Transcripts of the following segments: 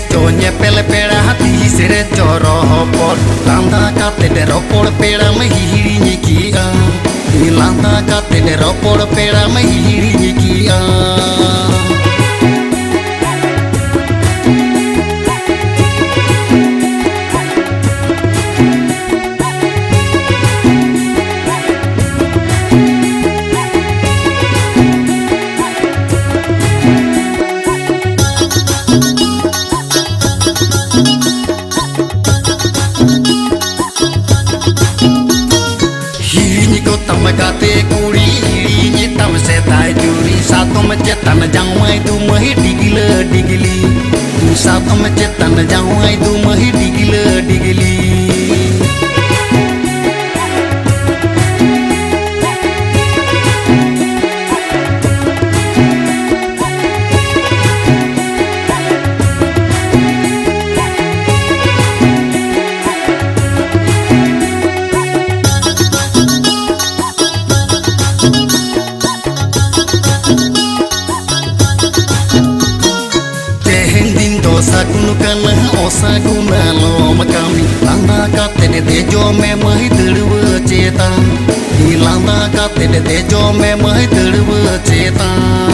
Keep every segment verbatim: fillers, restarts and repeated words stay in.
Jonya pele pera hati sere coro hopor landa kate de ropor pera mahiri nyikia ni landa kate de ropor pera mahiri nyikia Kate kuri ni tam setai juri satu macetan jangwai tu mahi digila digili satu macetan jangwai tu mahi digila digili Sakunu kana osakuna lo makami landa kate de dejo me mahi terwa ceta di landa kate de dejo me mahi terwa ceta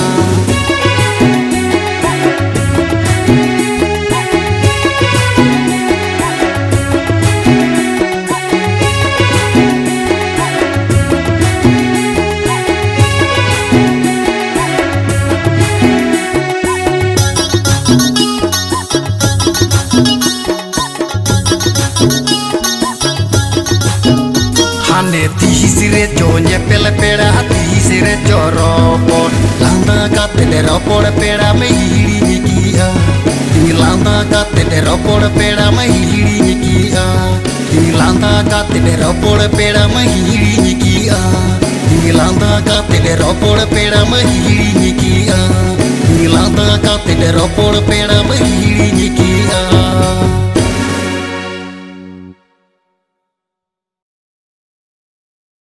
Tisire jonya pele pera tisire joropor landa kate de ropor pera mahiri nyikia di landa kate de ropor pera mahiri nyikia di landa kate de ropor pera mahiri nyikia di landa kate de ropor pera mahiri nyikia di landa kate de ropor pera mahiri nyikia